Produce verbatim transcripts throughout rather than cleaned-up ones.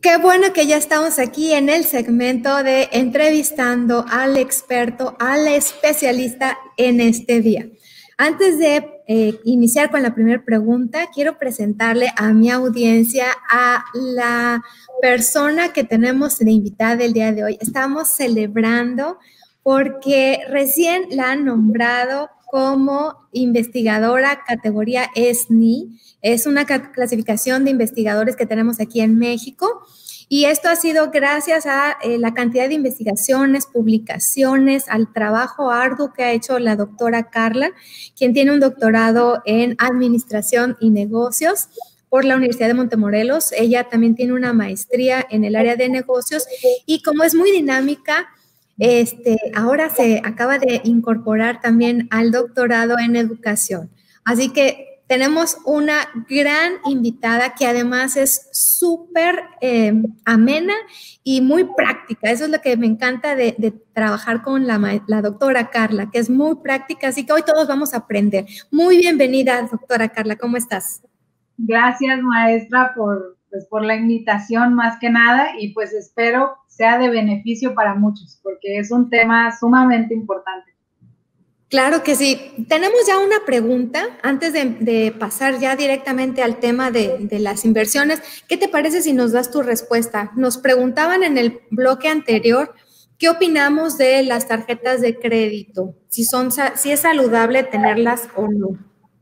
Qué bueno que ya estamos aquí en el segmento de entrevistando al experto, al especialista en este día. Antes de eh, iniciar con la primera pregunta, quiero presentarle a mi audiencia a la persona que tenemos de invitada el día de hoy. Estamos celebrando porque recién la han nombrado como investigadora categoría S N I. Es una clasificación de investigadores que tenemos aquí en México. Y esto ha sido gracias a eh, la cantidad de investigaciones, publicaciones, al trabajo arduo que ha hecho la doctora Carla, quien tiene un doctorado en Administración y Negocios por la Universidad de Montemorelos. Ella también tiene una maestría en el área de negocios y como es muy dinámica, este, ahora se acaba de incorporar también al doctorado en educación. Así que tenemos una gran invitada que además es súper eh, amena y muy práctica. Eso es lo que me encanta de, de trabajar con la, la doctora Carla, que es muy práctica, así que hoy todos vamos a aprender. Muy bienvenida, doctora Carla, ¿cómo estás? Gracias, maestra, por, pues, por la invitación más que nada y pues espero sea de beneficio para muchos, porque es un tema sumamente importante. Claro que sí. Tenemos ya una pregunta antes de, de pasar ya directamente al tema de, de las inversiones. ¿Qué te parece si nos das tu respuesta? Nos preguntaban en el bloque anterior, ¿qué opinamos de las tarjetas de crédito? Si, son, si es saludable tenerlas o no.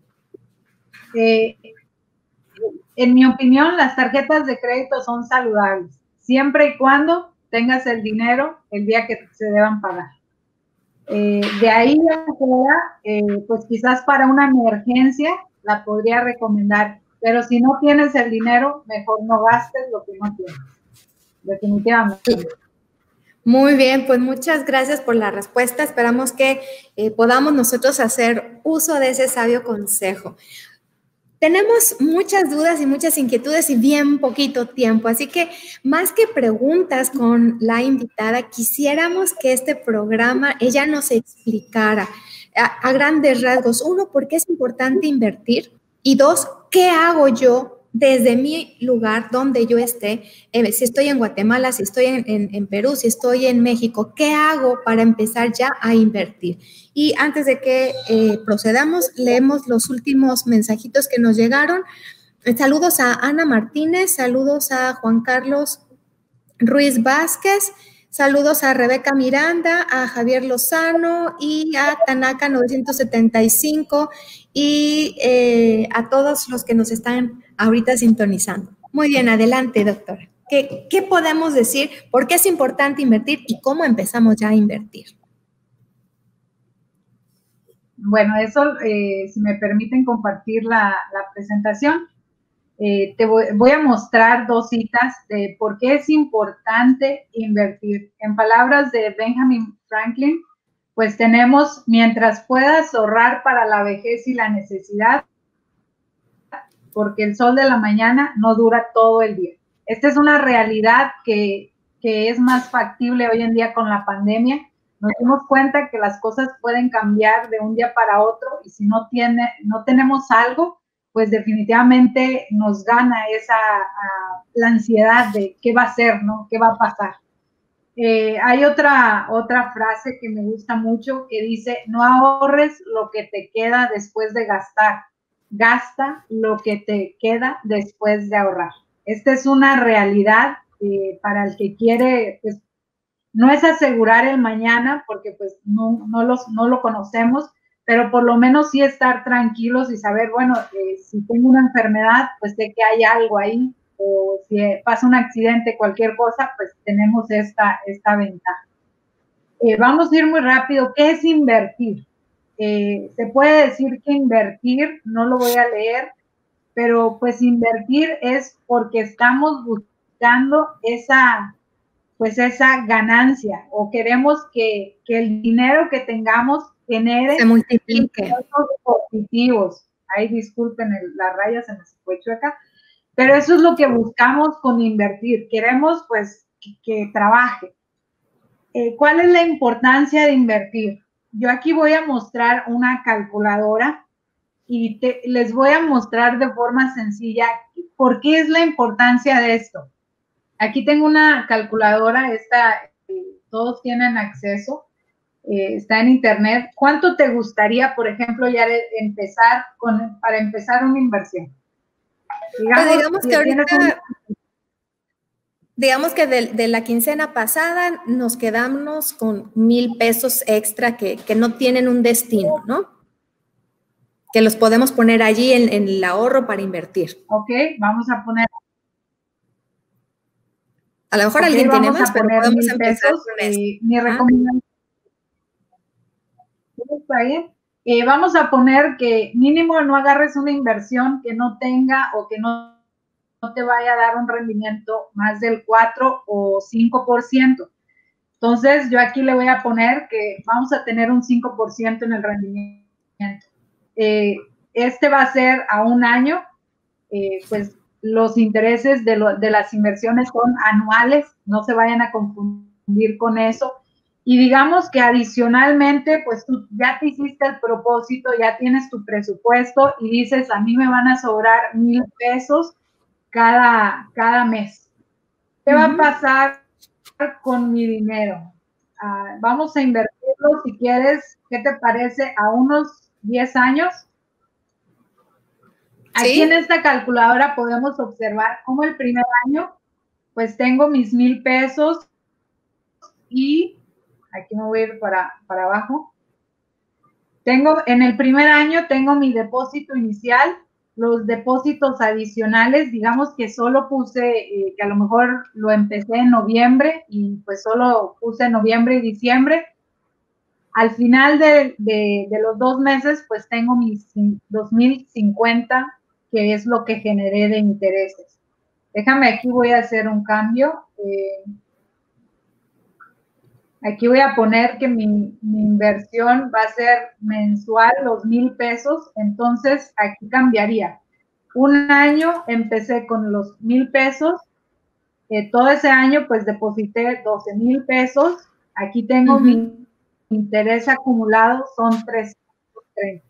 Eh, en mi opinión, las tarjetas de crédito son saludables, siempre y cuando tengas el dinero el día que se deban pagar. Eh, de ahí afuera, eh, pues quizás para una emergencia la podría recomendar, pero si no tienes el dinero, mejor no gastes lo que no tienes, definitivamente. Muy bien, pues muchas gracias por la respuesta. Esperamos que eh, podamos nosotros hacer uso de ese sabio consejo. Tenemos muchas dudas y muchas inquietudes y bien poquito tiempo, así que más que preguntas con la invitada, quisiéramos que este programa ella nos explicara a, a grandes rasgos, uno, por qué es importante invertir y dos, ¿qué hago yo desde mi lugar donde yo esté? Eh, si estoy en Guatemala, si estoy en, en, en Perú, si estoy en México, ¿qué hago para empezar ya a invertir? Y antes de que eh, procedamos, leemos los últimos mensajitos que nos llegaron. Saludos a Ana Martínez, saludos a Juan Carlos Ruiz Vázquez, saludos a Rebeca Miranda, a Javier Lozano y a Tanaka novecientos setenta y cinco y eh, a todos los que nos están ahorita sintonizando. Muy bien, adelante, doctora. ¿Qué, qué podemos decir? ¿Por qué es importante invertir y cómo empezamos ya a invertir? Bueno, eso, eh, si me permiten compartir la, la presentación, eh, te voy, voy a mostrar dos citas de por qué es importante invertir. En palabras de Benjamin Franklin, pues tenemos, mientras puedas ahorrar para la vejez y la necesidad, porque el sol de la mañana no dura todo el día. Esta es una realidad que, que es más factible hoy en día con la pandemia. Nos dimos cuenta que las cosas pueden cambiar de un día para otro y si no, tiene, no tenemos algo, pues definitivamente nos gana esa uh, la ansiedad de qué va a ser, ¿no? ¿Qué va a pasar? Eh, hay otra, otra frase que me gusta mucho que dice, no ahorres lo que te queda después de gastar, gasta lo que te queda después de ahorrar. Esta es una realidad eh, para el que quiere, pues, no es asegurar el mañana porque pues no, no, los, no lo conocemos, pero por lo menos sí estar tranquilos y saber, bueno, eh, si tengo una enfermedad, pues sé que hay algo ahí, o si pasa un accidente, cualquier cosa, pues tenemos esta, esta ventaja. Eh, vamos a ir muy rápido. ¿Qué es invertir? Eh, se puede decir que invertir, no lo voy a leer, pero pues invertir es porque estamos buscando esa... pues esa ganancia o queremos que, que el dinero que tengamos genere se multiplique positivos. Ay, disculpen, el, la raya se me fue chueca, pero eso es lo que buscamos con invertir. Queremos pues que, que trabaje. Eh, ¿Cuál es la importancia de invertir? Yo aquí voy a mostrar una calculadora y te, les voy a mostrar de forma sencilla por qué es la importancia de esto. Aquí tengo una calculadora, esta eh, todos tienen acceso, eh, está en internet. ¿Cuánto te gustaría, por ejemplo, ya empezar con, para empezar una inversión? Digamos, pues digamos que ahorita, un... digamos que de, de la quincena pasada nos quedamos con mil pesos extra que, que no tienen un destino, ¿no? Que los podemos poner allí en, en el ahorro para invertir. Ok, vamos a poner. A lo mejor okay, alguien tiene más, pero podemos empezar pesos, con esto. Eh, mi recomendación. ¿Está bien? Eh, vamos a poner que mínimo no agarres una inversión que no tenga o que no, no te vaya a dar un rendimiento más del cuatro o cinco por ciento. Entonces, yo aquí le voy a poner que vamos a tener un cinco por ciento en el rendimiento. Eh, este va a ser a un año, eh, pues los intereses de, lo, de las inversiones son anuales, no se vayan a confundir con eso. Y digamos que adicionalmente, pues tú ya te hiciste el propósito, ya tienes tu presupuesto y dices, a mí me van a sobrar mil pesos cada, cada mes. ¿Qué uh-huh. va a pasar con mi dinero? Uh, vamos a invertirlo, si quieres, ¿qué te parece? A unos diez años. Aquí ¿sí? En esta calculadora podemos observar cómo el primer año, pues tengo mis mil pesos y aquí me voy a ir para, para abajo. Tengo, en el primer año tengo mi depósito inicial, los depósitos adicionales, digamos que solo puse, eh, que a lo mejor lo empecé en noviembre y pues solo puse noviembre y diciembre. Al final de, de, de los dos meses, pues tengo mis dos mil cincuenta, que es lo que generé de intereses. Déjame, aquí voy a hacer un cambio. Eh, Aquí voy a poner que mi, mi inversión va a ser mensual, los mil pesos. Entonces, aquí cambiaría. Un año empecé con los mil pesos. Eh, todo ese año, pues, deposité doce mil pesos. Aquí tengo uh-huh. mi interés acumulado, son trescientos treinta.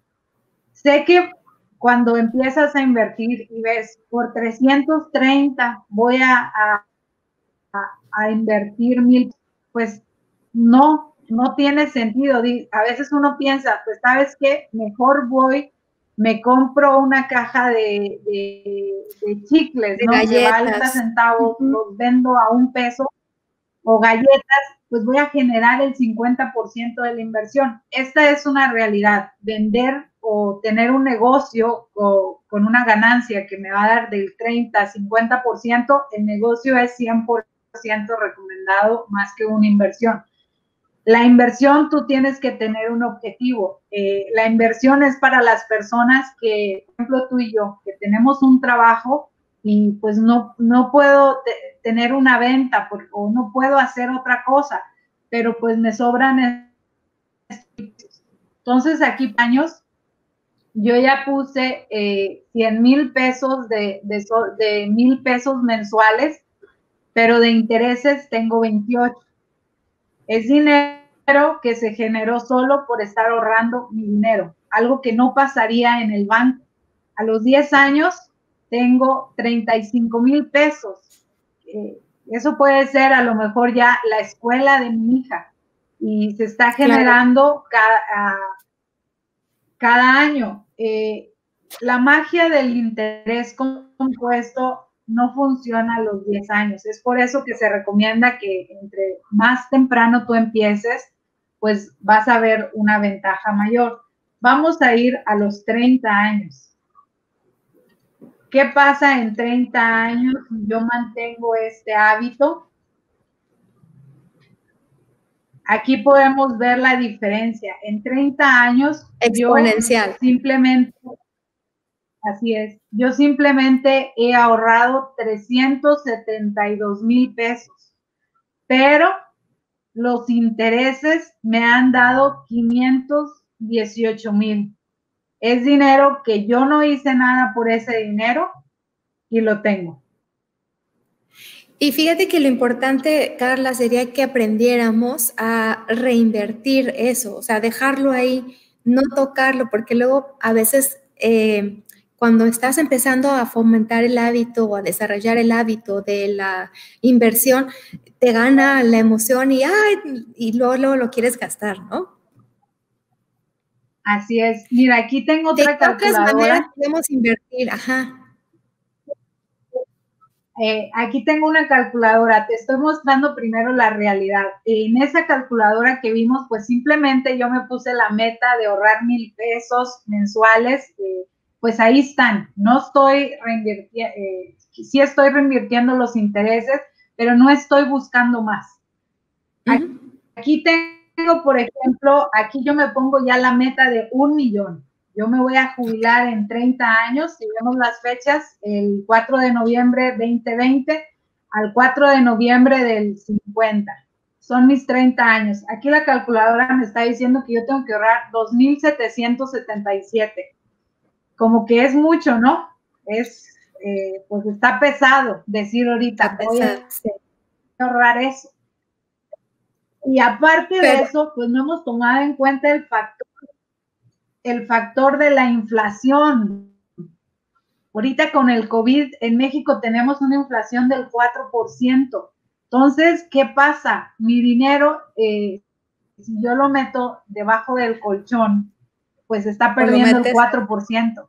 Sé que cuando empiezas a invertir y ves, por trescientos treinta voy a, a, a, a invertir mil, pues no, no tiene sentido. A veces uno piensa, pues, ¿sabes qué? Mejor voy, me compro una caja de, de, de chicles, de ¿no? galletas. De treinta centavos, uh-huh. los vendo a un peso, o galletas, pues voy a generar el cincuenta por ciento de la inversión. Esta es una realidad. Vender o tener un negocio o, con una ganancia que me va a dar del treinta a cincuenta por ciento, el negocio es cien por ciento recomendado más que una inversión. La inversión, tú tienes que tener un objetivo. Eh, la inversión es para las personas que, por ejemplo, tú y yo, que tenemos un trabajo y pues no, no puedo te, tener una venta por, o no puedo hacer otra cosa, pero pues me sobran. Entonces, aquí años, yo ya puse eh, cien mil pesos de, de, de mil pesos mensuales, pero de intereses tengo veintiocho. Es dinero que se generó solo por estar ahorrando mi dinero, algo que no pasaría en el banco. A los diez años tengo treinta y cinco mil pesos. Eh, eso puede ser a lo mejor ya la escuela de mi hija y se está generando claro. cada, uh, cada año. Eh, la magia del interés compuesto no funciona a los diez años. Es por eso que se recomienda que entre más temprano tú empieces, pues vas a ver una ventaja mayor. Vamos a ir a los treinta años. ¿Qué pasa en treinta años si yo mantengo este hábito? Aquí podemos ver la diferencia. En treinta años, exponencial. Yo simplemente... Así es. Yo simplemente he ahorrado trescientos setenta y dos mil pesos, pero los intereses me han dado quinientos dieciocho mil. Es dinero que yo no hice nada por ese dinero y lo tengo. Y fíjate que lo importante, Carla, sería que aprendiéramos a reinvertir eso, o sea, dejarlo ahí, no tocarlo, porque luego a veces... Eh, cuando estás empezando a fomentar el hábito o a desarrollar el hábito de la inversión, te gana la emoción y, ay, y luego, luego lo quieres gastar, ¿no? Así es. Mira, aquí tengo otra ¿De qué otras calculadora. maneras podemos invertir? Ajá. Eh, aquí tengo una calculadora, te estoy mostrando primero la realidad. En esa calculadora que vimos, pues simplemente yo me puse la meta de ahorrar mil pesos mensuales, eh, pues ahí están. No estoy reinvirtiendo, eh, sí estoy reinvirtiendo los intereses, pero no estoy buscando más. Aquí, uh-huh. aquí tengo, por ejemplo, aquí yo me pongo ya la meta de un millón. Yo me voy a jubilar en treinta años, si vemos las fechas, el cuatro de noviembre veinte veinte al cuatro de noviembre del cincuenta. Son mis treinta años. Aquí la calculadora me está diciendo que yo tengo que ahorrar dos mil setecientos setenta y siete. Como que es mucho, ¿no? Es, eh, pues está pesado decir ahorita, voy a ahorrar eso. Y aparte Pero, de eso, pues no hemos tomado en cuenta el factor el factor de la inflación. Ahorita con el COVID en México tenemos una inflación del cuatro por ciento. Entonces, ¿qué pasa? Mi dinero, eh, si yo lo meto debajo del colchón, pues está perdiendo el cuatro por ciento.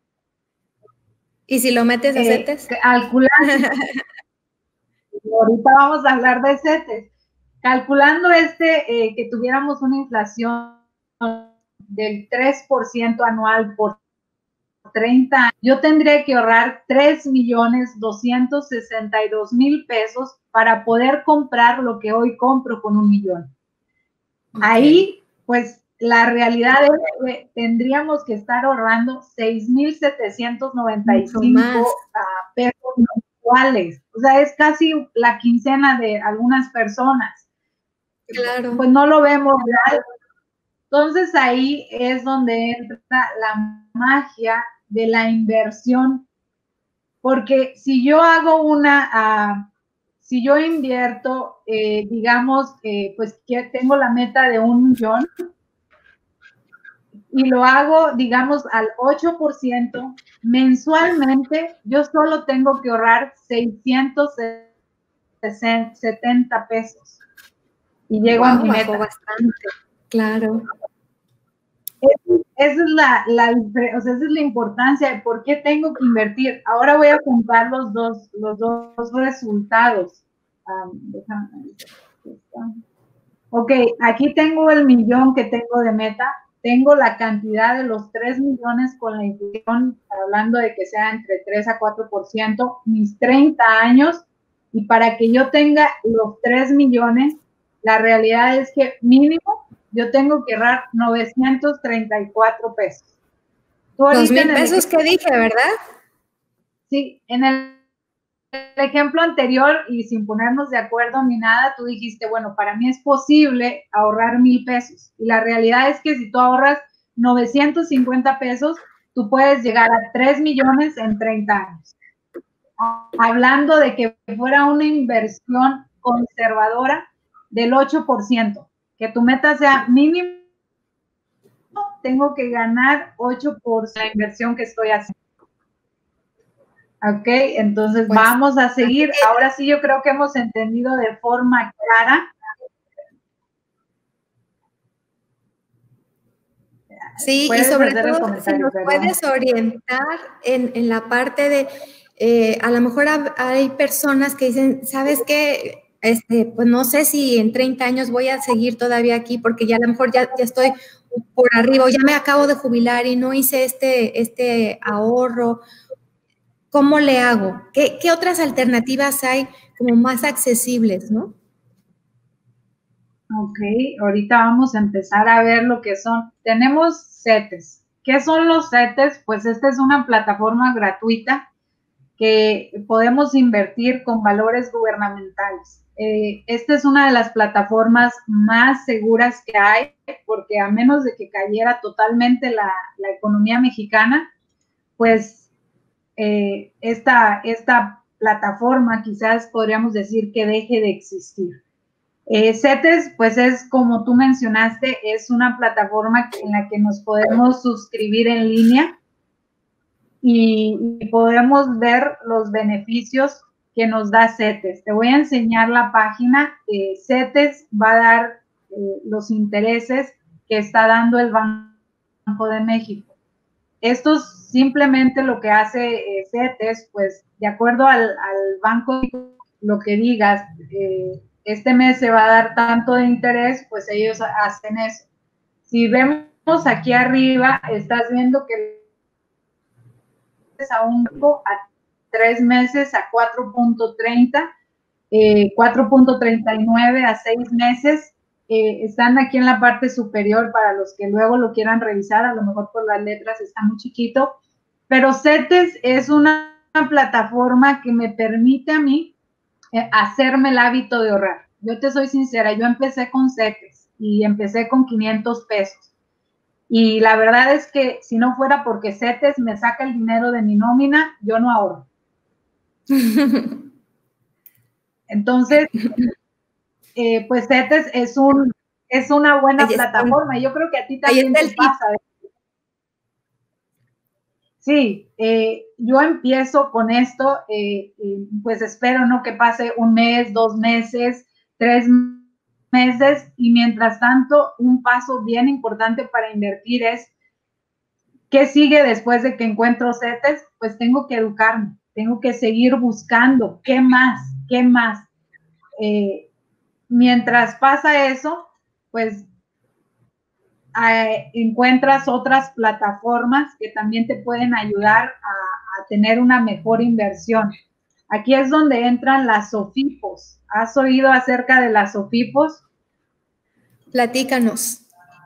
¿Y si lo metes a eh, CETES? Calculando, ahorita vamos a hablar de CETES. Calculando este, eh, que tuviéramos una inflación del tres por ciento anual por treinta años, yo tendría que ahorrar tres millones doscientos sesenta y dos mil pesos para poder comprar lo que hoy compro con un millón. Okay. Ahí, pues, la realidad es que tendríamos que estar ahorrando seis mil setecientos noventa y cinco uh, pesos mensuales. O sea, es casi la quincena de algunas personas. Claro. Pues no lo vemos real. Entonces ahí es donde entra la magia de la inversión, porque si yo hago una, uh, si yo invierto, eh, digamos, eh, pues que tengo la meta de un millón y lo hago, digamos, al ocho por ciento, mensualmente yo solo tengo que ahorrar seiscientos setenta pesos y llego wow, a mi meta. Bastante, claro. Esa es la, la, o sea, esa es la importancia de por qué tengo que invertir. Ahora voy a juntar los dos, los dos resultados. Um, déjame, ok, aquí tengo el millón que tengo de meta. Tengo la cantidad de los tres millones con la inflación, hablando de que sea entre tres a cuatro por ciento, mis treinta años. Y para que yo tenga los tres millones, la realidad es que mínimo yo tengo que ahorrar novecientos treinta y cuatro pesos. Dos mil pesos que dije, ¿verdad? Sí, en el, el ejemplo anterior y sin ponernos de acuerdo ni nada, tú dijiste, bueno, para mí es posible ahorrar mil pesos. Y la realidad es que si tú ahorras novecientos cincuenta pesos, tú puedes llegar a tres millones en treinta años. Hablando de que fuera una inversión conservadora del ocho por ciento. Que tu meta sea mínimo, tengo que ganar ocho por ciento de la inversión que estoy haciendo. Ok, entonces pues, vamos a seguir. Ahora sí yo creo que hemos entendido de forma clara. Sí, y sobre todo si nos perdón. puedes orientar en, en la parte de, eh, a lo mejor hay personas que dicen, ¿sabes qué? Este, pues no sé si en treinta años voy a seguir todavía aquí porque ya a lo mejor ya, ya estoy por arriba, o ya me acabo de jubilar y no hice este, este ahorro. ¿Cómo le hago? ¿Qué, qué otras alternativas hay como más accesibles, no? Ok, ahorita vamos a empezar a ver lo que son. Tenemos CETES. ¿Qué son los CETES? Pues esta es una plataforma gratuita que podemos invertir con valores gubernamentales. Eh, esta es una de las plataformas más seguras que hay, porque a menos de que cayera totalmente la, la economía mexicana, pues eh, esta, esta plataforma quizás podríamos decir que deje de existir. Eh, CETES, pues es como tú mencionaste, es una plataforma en la que nos podemos suscribir en línea y, y podemos ver los beneficios que nos da CETES. Te voy a enseñar la página. Eh, CETES va a dar eh, los intereses que está dando el Banco de México. Esto es simplemente lo que hace eh, CETES, pues de acuerdo al, al banco, lo que digas, eh, este mes se va a dar tanto de interés, pues ellos hacen eso. Si vemos aquí arriba, estás viendo que a un a tres meses a cuatro punto treinta, eh, cuatro punto treinta y nueve a seis meses, eh, están aquí en la parte superior para los que luego lo quieran revisar, a lo mejor por las letras está muy chiquito, pero CETES es una, una plataforma que me permite a mí eh, hacerme el hábito de ahorrar. Yo te soy sincera, yo empecé con CETES y empecé con quinientos pesos. Y la verdad es que si no fuera porque CETES me saca el dinero de mi nómina, yo no ahorro. Entonces, eh, pues CETES es, un, es una buena plataforma. Yo creo que a ti también te pasa. Sí, eh, yo empiezo con esto, eh, eh, pues espero no que pase un mes, dos meses, tres meses, y mientras tanto, un paso bien importante para invertir es, ¿qué sigue después de que encuentro CETES? Pues tengo que educarme, tengo que seguir buscando, ¿qué más? ¿Qué más? Eh, mientras pasa eso, pues eh, encuentras otras plataformas que también te pueden ayudar a, a tener una mejor inversión. Aquí es donde entran las SOFIPOS. ¿Has oído acerca de las SOFIPOS? Platícanos.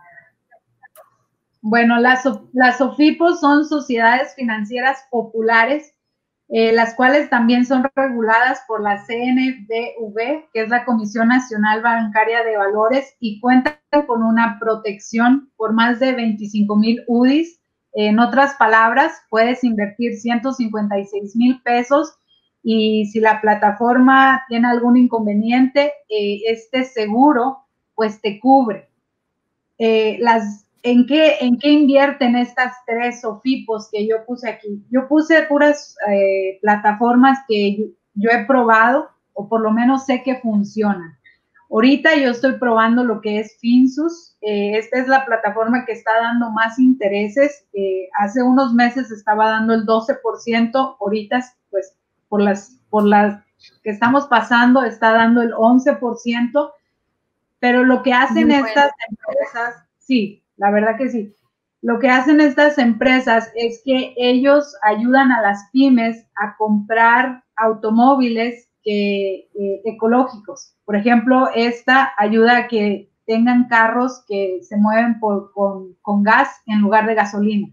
Bueno, las, las SOFIPOS son sociedades financieras populares, eh, las cuales también son reguladas por la C N B V, que es la Comisión Nacional Bancaria de Valores, y cuentan con una protección por más de veinticinco mil U D Is. En otras palabras, puedes invertir ciento cincuenta y seis mil pesos y si la plataforma tiene algún inconveniente, eh, este seguro pues te cubre. Eh, las ¿En qué, ¿En qué invierten estas tres SOFIPOS que yo puse aquí? Yo puse puras eh, plataformas que yo, yo he probado, o por lo menos sé que funcionan. Ahorita yo estoy probando lo que es Finsus. Eh, esta es la plataforma que está dando más intereses. Eh, hace unos meses estaba dando el doce por ciento. Ahorita, pues, por las, por las que estamos pasando, está dando el once por ciento. Pero lo que hacen bueno. estas empresas, sí, la verdad que sí. Lo que hacen estas empresas es que ellos ayudan a las pymes a comprar automóviles que, eh, ecológicos. Por ejemplo, esta ayuda a que tengan carros que se mueven por, con, con gas en lugar de gasolina.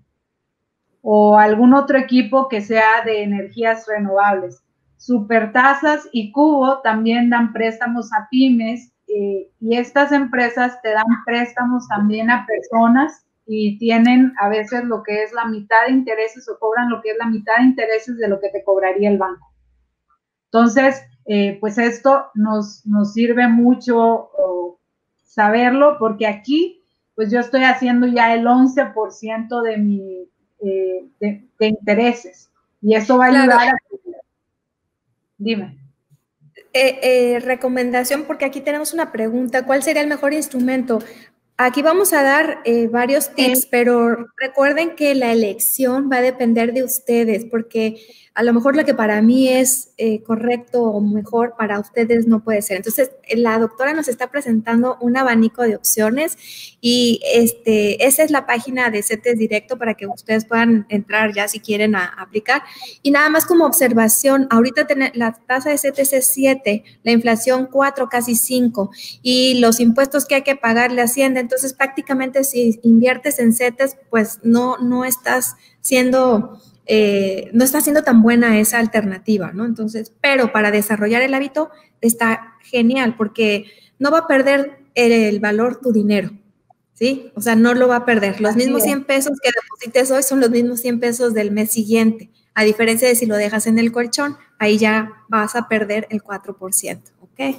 O algún otro equipo que sea de energías renovables. Supertasas y Cubo también dan préstamos a pymes. Eh, y estas empresas te dan préstamos también a personas y tienen a veces lo que es la mitad de intereses o cobran lo que es la mitad de intereses de lo que te cobraría el banco. Entonces, eh, pues esto nos, nos sirve mucho oh, saberlo porque aquí, pues yo estoy haciendo ya el once por ciento de mi eh, de, de intereses y eso va a ayudar claro. a... Dime. Eh, eh, recomendación, porque aquí tenemos una pregunta, ¿cuál sería el mejor instrumento? Aquí vamos a dar eh, varios tips, eh, pero recuerden que la elección va a depender de ustedes, porque a lo mejor lo que para mí es eh, correcto o mejor, para ustedes no puede ser. Entonces, la doctora nos está presentando un abanico de opciones y este, esa es la página de CETES Directo para que ustedes puedan entrar ya si quieren a, a aplicar. Y nada más como observación, ahorita ten, la tasa de CETES es siete, la inflación cuatro, casi cinco, y los impuestos que hay que pagar le ascienden. Entonces, prácticamente si inviertes en CETES, pues no, no estás siendo... Eh, no está siendo tan buena esa alternativa, ¿no? Entonces, pero para desarrollar el hábito está genial porque no va a perder el, el valor tu dinero, ¿sí? O sea, no lo va a perder. Los Así mismos es. cien pesos que deposites hoy son los mismos cien pesos del mes siguiente, a diferencia de si lo dejas en el colchón, ahí ya vas a perder el cuatro por ciento, ¿ok?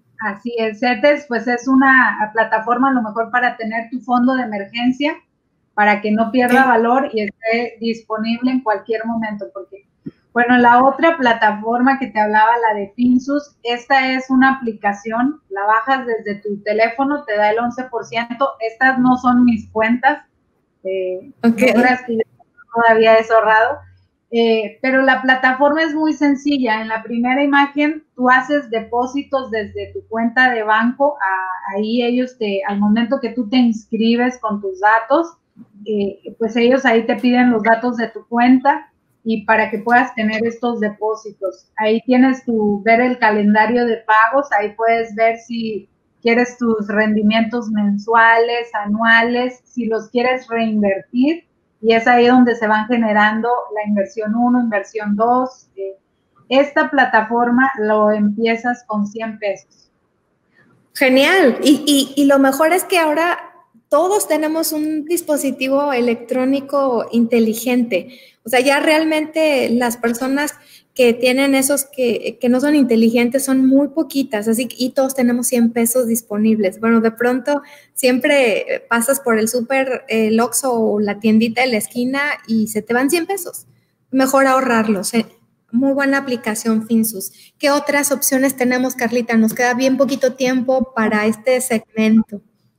Así es, CETES pues es una plataforma a lo mejor para tener tu fondo de emergencia. para que no pierda valor y esté disponible en cualquier momento, porque, bueno, la otra plataforma que te hablaba, la de Finsus, esta es una aplicación, la bajas desde tu teléfono, te da el once por ciento, estas no son mis cuentas, eh, okay. No creas que yo todavía he ahorrado, eh, pero la plataforma es muy sencilla. En la primera imagen tú haces depósitos desde tu cuenta de banco, a, ahí ellos te, al momento que tú te inscribes con tus datos, eh, pues ellos ahí te piden los datos de tu cuenta y para que puedas tener estos depósitos. Ahí tienes tu, ver el calendario de pagos, ahí puedes ver si quieres tus rendimientos mensuales, anuales, si los quieres reinvertir, y es ahí donde se van generando la inversión uno, inversión dos. Eh, esta plataforma lo empiezas con cien pesos. Genial. Y, y, y lo mejor es que ahora todos tenemos un dispositivo electrónico inteligente. O sea, ya realmente las personas que tienen esos que, que no son inteligentes son muy poquitas, así que y todos tenemos cien pesos disponibles. Bueno, de pronto siempre pasas por el súper, el Oxxo o la tiendita de la esquina y se te van cien pesos. Mejor ahorrarlos. ¿eh? Muy buena aplicación, Finsus. ¿Qué otras opciones tenemos, Carlita? Nos queda bien poquito tiempo para este segmento.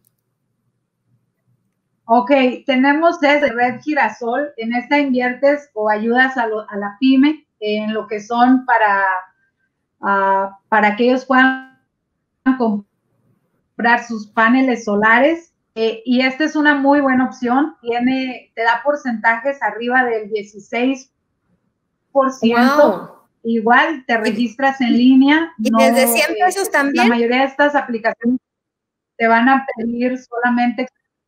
Ok, tenemos desde Red Girasol. En esta inviertes o ayudas a, lo, a la pyme en lo que son para, uh, para que ellos puedan comprar sus paneles solares. Eh, y esta es una muy buena opción. Tiene, te da porcentajes arriba del dieciséis por ciento. Wow. Igual te registras en línea. ¿Y no, desde cien pesos eh, también? La mayoría de estas aplicaciones te van a pedir solamente.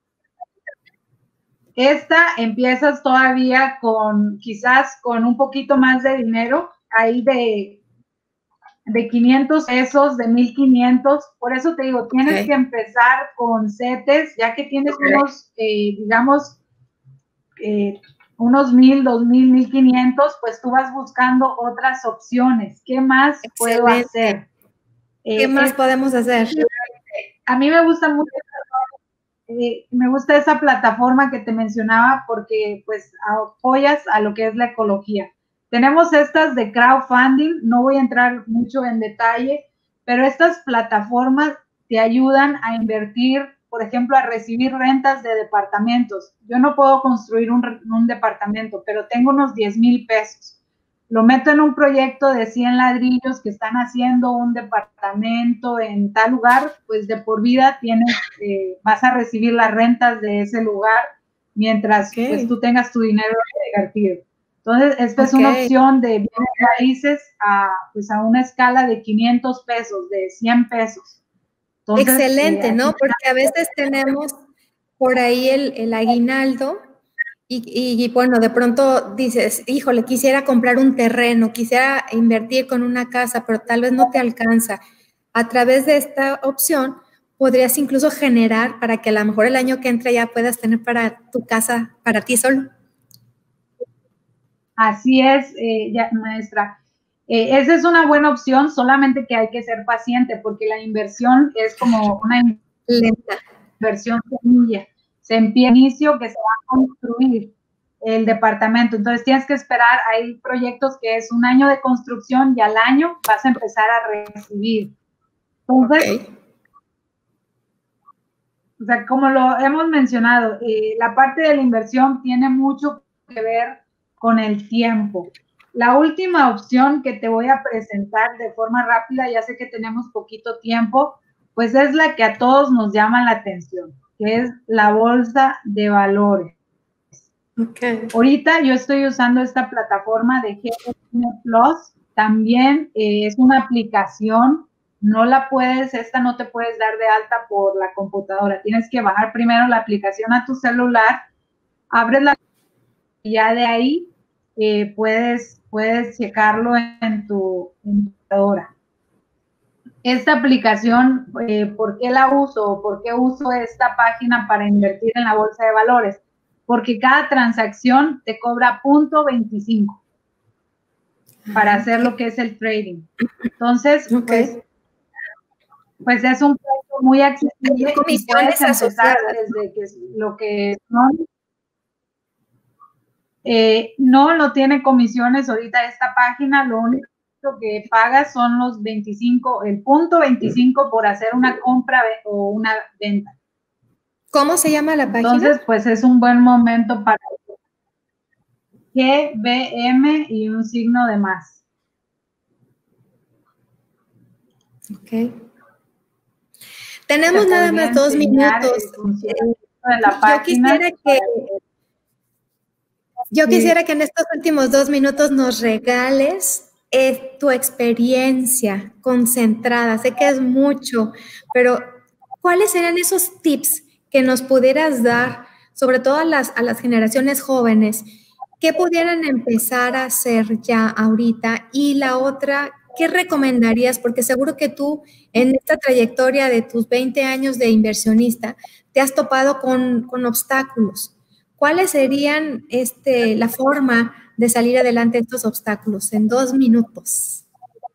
Esta empiezas todavía con, quizás con un poquito más de dinero, ahí de, de quinientos pesos, de mil quinientos. Por eso te digo, tienes okay. que empezar con setes, ya que tienes okay. unos, eh, digamos, eh, unos mil, dos mil, mil quinientos, pues tú vas buscando otras opciones. ¿Qué más Excelente. puedo hacer? ¿Qué eh, más es, podemos hacer? A mí me gusta mucho. Eh, me gusta esa plataforma que te mencionaba porque pues apoyas a lo que es la ecología. Tenemos estas de crowdfunding, no voy a entrar mucho en detalle, pero estas plataformas te ayudan a invertir, por ejemplo, a recibir rentas de departamentos. Yo no puedo construir un, un departamento, pero tengo unos diez mil pesos. Lo meto en un proyecto de cien ladrillos que están haciendo un departamento en tal lugar, pues de por vida tienes, eh, vas a recibir las rentas de ese lugar mientras okay. pues tú tengas tu dinero invertido. Entonces, esta okay. es una opción de bienes raíces a, pues a una escala de quinientos pesos, de cien pesos. Entonces, Excelente, eh, ¿no? Porque a veces tenemos por ahí el, el aguinaldo. Y, y, y bueno, de pronto dices, híjole, quisiera comprar un terreno, quisiera invertir con una casa, pero tal vez no te alcanza. A través de esta opción podrías incluso generar para que a lo mejor el año que entra ya puedas tener para tu casa, para ti solo. Así es, eh, ya, maestra. Eh, esa es una buena opción, solamente que hay que ser paciente porque la inversión es como una lenta inversión semilla. Se empieza inicio que se va a construir el departamento. Entonces tienes que esperar, hay proyectos que es un año de construcción y al año vas a empezar a recibir. Entonces, okay. o sea, como lo hemos mencionado, eh, la parte de la inversión tiene mucho que ver con el tiempo. La última opción que te voy a presentar de forma rápida, ya sé que tenemos poquito tiempo, pues es la que a todos nos llama la atención, que es la bolsa de valores. Okay. Ahorita yo estoy usando esta plataforma de G M Plus, también eh, es una aplicación, no la puedes, esta no te puedes dar de alta por la computadora, tienes que bajar primero la aplicación a tu celular, abres la y ya de ahí eh, puedes, puedes checarlo en tu computadora. Esta aplicación, eh, ¿por qué la uso? ¿Por qué uso esta página para invertir en la bolsa de valores? Porque cada transacción te cobra punto veinticinco para hacer lo que es el trading. Entonces, okay. pues, pues es un precio muy accesible y puedes empezar desde que lo que son Eh, no, no tiene comisiones ahorita esta página, lo único que paga son los veinticinco, el punto veinticinco por hacer una compra o una venta. ¿Cómo se llama la página? Entonces, pues es un buen momento para G B M y un signo de más. Ok. Tenemos nada más dos minutos. De la yo quisiera que yo quisiera que en estos últimos dos minutos nos regales eh, tu experiencia concentrada. Sé que es mucho, pero ¿cuáles serían esos tips que nos pudieras dar, sobre todo a las, a las generaciones jóvenes, que pudieran empezar a hacer ya ahorita? Y la otra, ¿qué recomendarías? Porque seguro que tú en esta trayectoria de tus veinte años de inversionista te has topado con, con obstáculos. ¿Cuáles serían este, la forma de salir adelante de estos obstáculos en dos minutos?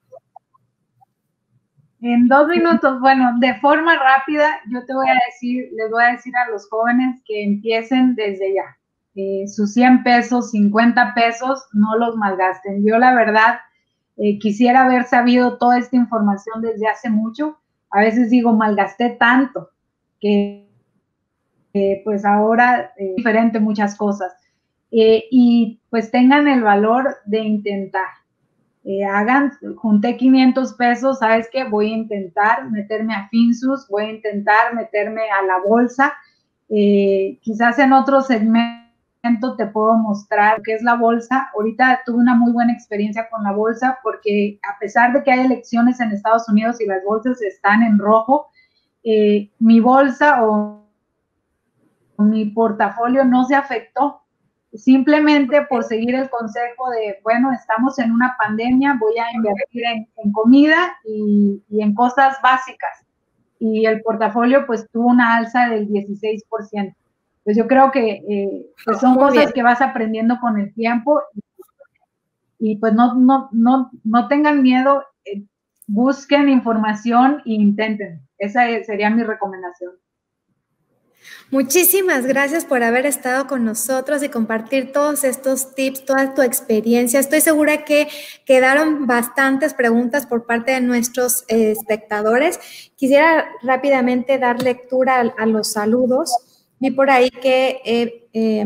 En dos minutos, bueno, de forma rápida, yo te voy a decir, les voy a decir a los jóvenes que empiecen desde ya. Eh, sus cien pesos, cincuenta pesos, no los malgasten. Yo la verdad eh, quisiera haber sabido toda esta información desde hace mucho. A veces digo, malgasté tanto que eh, pues ahora es eh, diferente muchas cosas. Eh, y pues tengan el valor de intentar. Eh, hagan, junté quinientos pesos, ¿sabes qué? Voy a intentar meterme a Finsus, voy a intentar meterme a la bolsa. Eh, quizás en otro segmento te puedo mostrar qué es la bolsa. Ahorita tuve una muy buena experiencia con la bolsa porque a pesar de que hay elecciones en Estados Unidos y las bolsas están en rojo, eh, mi bolsa o mi portafolio no se afectó, simplemente por seguir el consejo de, bueno, estamos en una pandemia, voy a invertir en, en comida y, y en cosas básicas. Y el portafolio pues tuvo una alza del dieciséis por ciento. Pues yo creo que, eh, que son Muy cosas bien. que vas aprendiendo con el tiempo y, y pues no, no, no, no tengan miedo, eh, busquen información e intenten. Esa sería mi recomendación. Muchísimas gracias por haber estado con nosotros y compartir todos estos tips, toda tu experiencia. Estoy segura que quedaron bastantes preguntas por parte de nuestros eh, espectadores. Quisiera rápidamente dar lectura a, a los saludos. Vi por ahí que eh, eh,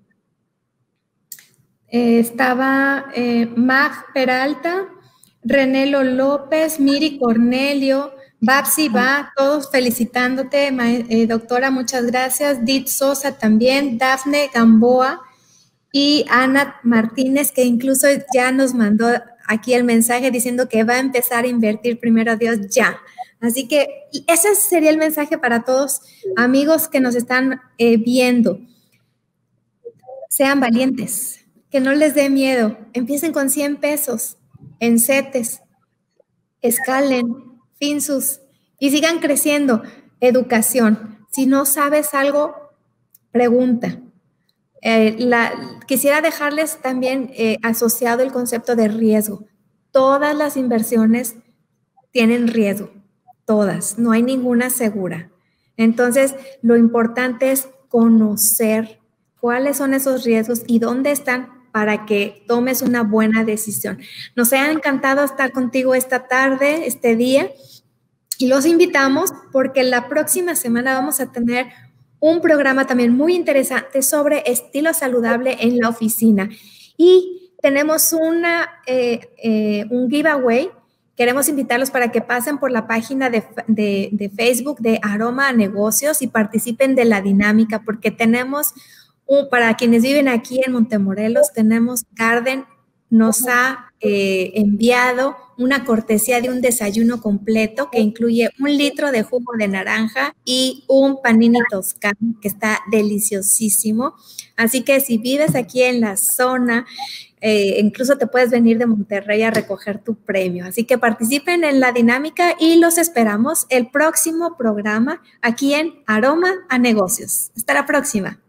eh, estaba eh, Mag Peralta, Renelo López, Miri Cornelio, Babsi va, todos felicitándote, eh, doctora, muchas gracias. Dit Sosa también, Dafne Gamboa y Ana Martínez, que incluso ya nos mandó aquí el mensaje diciendo que va a empezar a invertir, primero Dios, ya. Así que ese sería el mensaje para todos amigos que nos están eh, viendo. Sean valientes, que no les dé miedo, empiecen con cien pesos en CETES, escalen, Finsus, y sigan creciendo. Educación. Si no sabes algo, pregunta. Eh, la, quisiera dejarles también eh, asociado el concepto de riesgo. Todas las inversiones tienen riesgo, todas, no hay ninguna segura. Entonces, lo importante es conocer cuáles son esos riesgos y dónde están para que tomes una buena decisión. Nos ha encantado estar contigo esta tarde, este día, y los invitamos porque la próxima semana vamos a tener un programa también muy interesante sobre estilo saludable en la oficina. Y tenemos una, eh, eh, un giveaway. Queremos invitarlos para que pasen por la página de, de, de Facebook de Aroma a Negocios y participen de la dinámica, porque tenemos, un, para quienes viven aquí en Montemorelos, tenemos Garden, nos ha eh, enviado una cortesía de un desayuno completo que incluye un litro de jugo de naranja y un panini toscano que está deliciosísimo. Así que si vives aquí en la zona, eh, incluso te puedes venir de Monterrey a recoger tu premio. Así que participen en la dinámica y los esperamos el próximo programa aquí en Aroma a Negocios. Hasta la próxima.